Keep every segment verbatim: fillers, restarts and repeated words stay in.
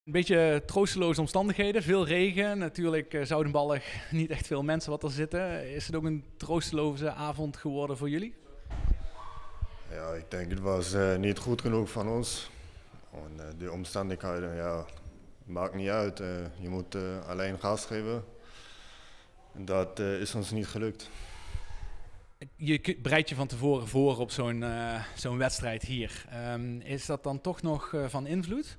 Een beetje troosteloze omstandigheden, veel regen. Natuurlijk uh, Zoudenballig, niet echt veel mensen wat er zitten. Is het ook een troosteloze avond geworden voor jullie? Ja, ik denk het was uh, niet goed genoeg van ons. En, uh, de omstandigheden, ja, maakt niet uit. Uh, je moet uh, alleen gas geven. En dat uh, is ons niet gelukt. Je bereidt je van tevoren voor op zo'n uh, zo'n wedstrijd hier. Um, is dat dan toch nog uh, van invloed?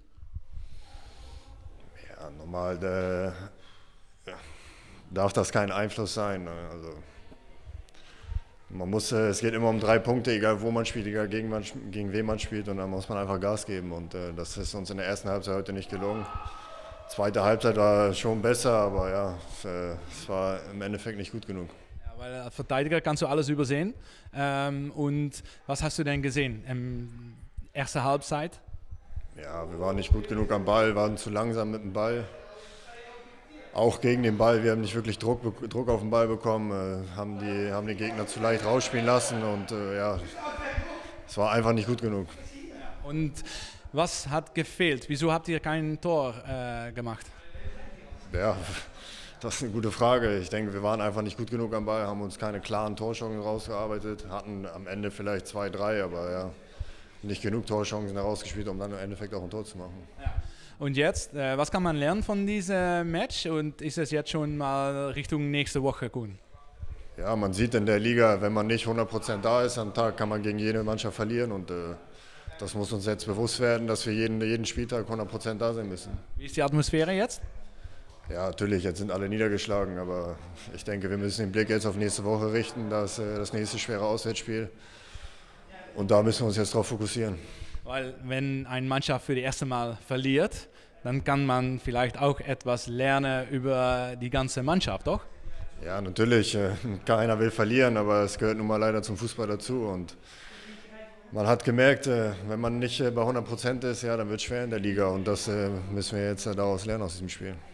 Ja, normal de, ja, darf das kein Einfluss sein. Also, man muss, es geht immer um drei Punkte, egal wo man spielt, egal gegen, man, gegen wen man spielt, und dann muss man einfach Gas geben. Und äh, das ist uns in der ersten Halbzeit heute nicht gelungen. Zweite Halbzeit war schon besser, aber ja, es, äh, es war im Endeffekt nicht gut genug. Ja, weil als Verteidiger kannst du alles übersehen. Ähm, und was hast du denn gesehen in der ersten Halbzeit? Ja, wir waren nicht gut genug am Ball, waren zu langsam mit dem Ball. Auch gegen den Ball, wir haben nicht wirklich Druck, Druck auf den Ball bekommen, äh, haben, die, haben die Gegner zu leicht rausspielen lassen, und äh, ja, es war einfach nicht gut genug. Und was hat gefehlt? Wieso habt ihr kein Tor äh, gemacht? Ja, das ist eine gute Frage. Ich denke, wir waren einfach nicht gut genug am Ball, haben uns keine klaren Torchancen rausgearbeitet, hatten am Ende vielleicht zwei, drei, aber ja, nicht genug Torchancen herausgespielt, um dann im Endeffekt auch ein Tor zu machen. Ja. Und jetzt, äh, was kann man lernen von diesem Match, und ist es jetzt schon mal Richtung nächste Woche gut? Ja, man sieht in der Liga, wenn man nicht hundert Prozent da ist am Tag, kann man gegen jede Mannschaft verlieren, und äh, das muss uns jetzt bewusst werden, dass wir jeden, jeden Spieltag hundert Prozent da sein müssen. Wie ist die Atmosphäre jetzt? Ja, natürlich, jetzt sind alle niedergeschlagen, aber ich denke, wir müssen den Blick jetzt auf nächste Woche richten, das, äh, das nächste schwere Auswärtsspiel, und da müssen wir uns jetzt drauf fokussieren. Weil wenn eine Mannschaft für das erste Mal verliert, dann kann man vielleicht auch etwas lernen über die ganze Mannschaft, doch? Ja, natürlich. Keiner will verlieren, aber es gehört nun mal leider zum Fußball dazu. Und man hat gemerkt, wenn man nicht bei hundert Prozent ist, ja, dann wird es schwer in der Liga. Und das müssen wir jetzt daraus lernen aus diesem Spiel.